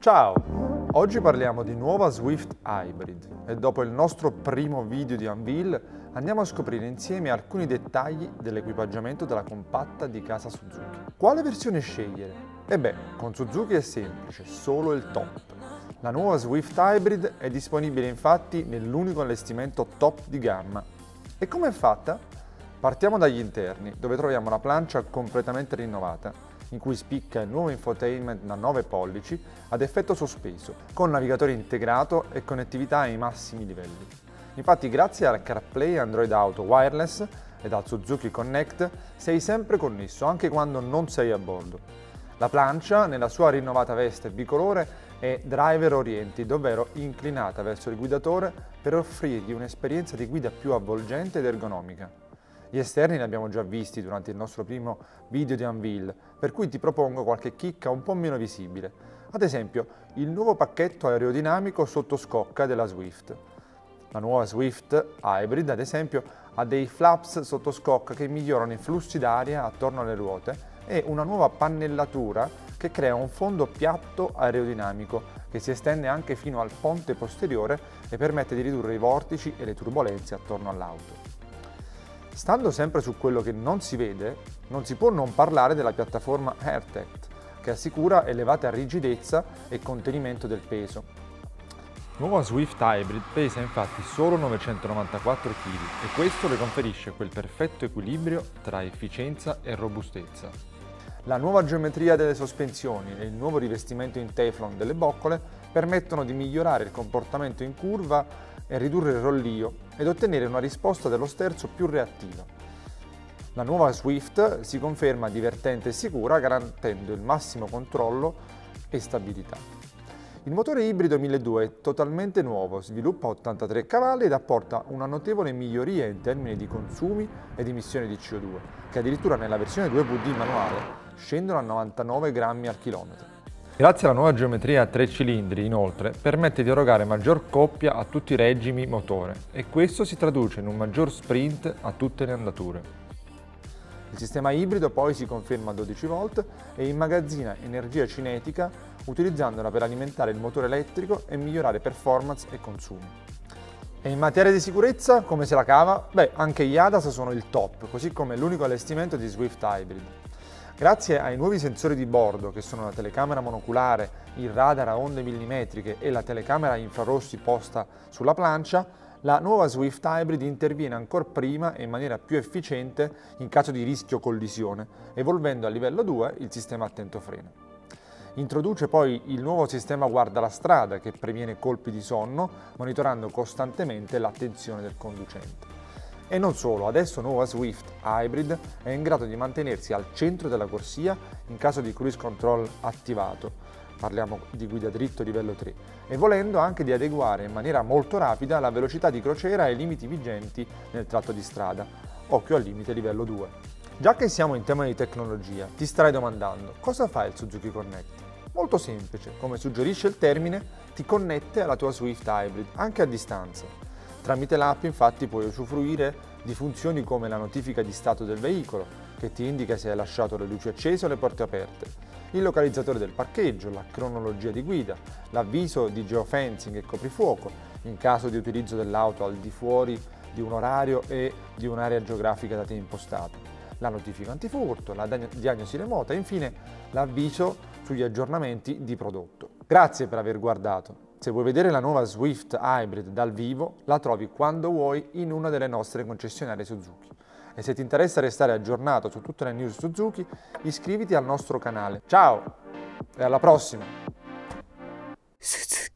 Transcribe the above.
Ciao! Oggi parliamo di nuova Swift Hybrid e dopo il nostro primo video di unveil andiamo a scoprire insieme alcuni dettagli dell'equipaggiamento della compatta di casa Suzuki. Quale versione scegliere? Con Suzuki è semplice, solo il top. La nuova Swift Hybrid è disponibile infatti nell'unico allestimento top di gamma. E come è fatta? Partiamo dagli interni, dove troviamo una plancia completamente rinnovata, in cui spicca il nuovo infotainment da 9 pollici ad effetto sospeso, con navigatore integrato e connettività ai massimi livelli. Infatti, grazie al CarPlay Android Auto Wireless ed al Suzuki Connect, sei sempre connesso, anche quando non sei a bordo. La plancia, nella sua rinnovata veste bicolore, è driver oriented, ovvero inclinata verso il guidatore per offrirgli un'esperienza di guida più avvolgente ed ergonomica. Gli esterni li abbiamo già visti durante il nostro primo video di unveil, per cui ti propongo qualche chicca un po' meno visibile. Ad esempio, il nuovo pacchetto aerodinamico sotto scocca della Swift. La nuova Swift Hybrid, ad esempio, ha dei flaps sotto scocca che migliorano i flussi d'aria attorno alle ruote e una nuova pannellatura che crea un fondo piatto aerodinamico che si estende anche fino al ponte posteriore e permette di ridurre i vortici e le turbolenze attorno all'auto. Stando sempre su quello che non si vede, non si può non parlare della piattaforma AirTact, che assicura elevata rigidezza e contenimento del peso. La nuova Swift Hybrid pesa infatti solo 994 kg e questo le conferisce quel perfetto equilibrio tra efficienza e robustezza. La nuova geometria delle sospensioni e il nuovo rivestimento in Teflon delle boccole permettono di migliorare il comportamento in curva e ridurre il rollio ed ottenere una risposta dello sterzo più reattiva. La nuova Swift si conferma divertente e sicura, garantendo il massimo controllo e stabilità. Il motore ibrido 1200 è totalmente nuovo, sviluppa 83 cavalli ed apporta una notevole miglioria in termini di consumi ed emissioni di CO2, che addirittura nella versione 2WD manuale scendono a 99 grammi al chilometro. Grazie alla nuova geometria a 3 cilindri, inoltre, permette di erogare maggior coppia a tutti i regimi motore e questo si traduce in un maggior sprint a tutte le andature. Il sistema ibrido poi si conferma a 12 volt e immagazzina energia cinetica utilizzandola per alimentare il motore elettrico e migliorare performance e consumi. E in materia di sicurezza, come se la cava? Anche gli ADAS sono il top, così come l'unico allestimento di Swift Hybrid. Grazie ai nuovi sensori di bordo, che sono la telecamera monoculare, il radar a onde millimetriche e la telecamera infrarossi posta sulla plancia, la nuova Swift Hybrid interviene ancora prima e in maniera più efficiente in caso di rischio collisione, evolvendo a livello 2 il sistema attento freno. Introduce poi il nuovo sistema guarda la strada che previene colpi di sonno, monitorando costantemente l'attenzione del conducente. E non solo, adesso nuova Swift Hybrid è in grado di mantenersi al centro della corsia in caso di cruise control attivato, parliamo di guida dritto livello 3, e volendo anche di adeguare in maniera molto rapida la velocità di crociera ai limiti vigenti nel tratto di strada, occhio al limite livello 2. Già che siamo in tema di tecnologia, ti starai domandando cosa fa il Suzuki Connect? Molto semplice, come suggerisce il termine, ti connette alla tua Swift Hybrid anche a distanza. Tramite l'app infatti puoi usufruire di funzioni come la notifica di stato del veicolo, che ti indica se hai lasciato le luci accese o le porte aperte, il localizzatore del parcheggio, la cronologia di guida, l'avviso di geofencing e coprifuoco, in caso di utilizzo dell'auto al di fuori di un orario e di un'area geografica da te impostata, la notifica antifurto, la diagnosi remota e infine l'avviso sugli aggiornamenti di prodotto. Grazie per aver guardato. Se vuoi vedere la nuova Swift Hybrid dal vivo, la trovi quando vuoi in una delle nostre concessionarie Suzuki. E se ti interessa restare aggiornato su tutte le news Suzuki, iscriviti al nostro canale. Ciao e alla prossima!